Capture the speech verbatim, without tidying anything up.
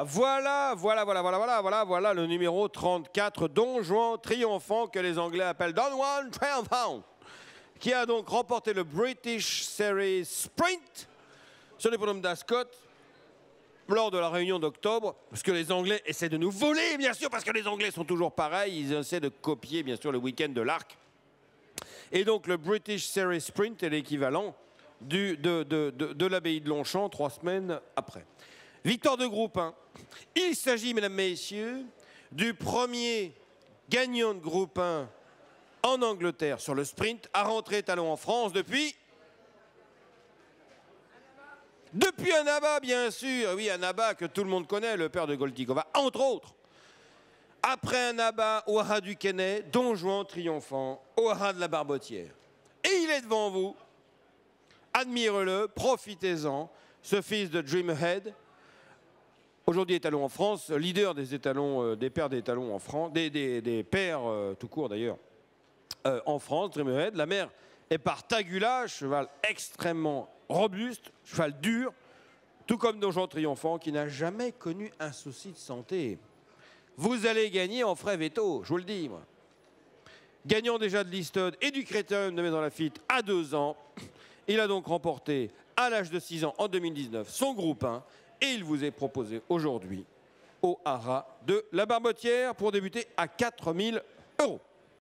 voilà, voilà, voilà, voilà, voilà, voilà, voilà le numéro trente-quatre, Don Juan Triomphant, que les Anglais appellent Don Juan Triomphant, qui a donc remporté le British Series Sprint sur l'hippodrome d'Ascot lors de la réunion d'octobre, parce que les Anglais essaient de nous voler, bien sûr, parce que les Anglais sont toujours pareils, ils essaient de copier, bien sûr, le week-end de l'Arc. Et donc, le British Series Sprint est l'équivalent de, de, de, de l'abbaye de Longchamp, trois semaines après. Victoire de groupe un. Il s'agit, mesdames, messieurs, du premier gagnant de groupe un en Angleterre sur le sprint, à rentrer talon en France depuis... Depuis Annaba, bien sûr. Oui, Annaba, que tout le monde connaît, le père de Goltikova, entre autres. Après Annaba, au haras du Quesnay, Don Juan Triomphant, au haras de la Barbotière. Et il est devant vous. Admirez-le, profitez-en. Ce fils de Dream Ahead, aujourd'hui étalon en France, leader des étalons, euh, des pères d'étalons en France, des, des, des pères euh, tout court d'ailleurs, euh, en France, Dream Ahead. La mère est par Tagula, cheval extrêmement robuste, cheval dur, tout comme Don Juan Triomphant, qui n'a jamais connu un souci de santé. Vous allez gagner en frais veto, je vous le dis, moi. Gagnant déjà de l'Easton et du Critérium de Maison Lafitte à deux ans, il a donc remporté à l'âge de six ans en deux mille dix-neuf son groupe un et il vous est proposé aujourd'hui au haras de la Barbotière pour débuter à quatre mille euros.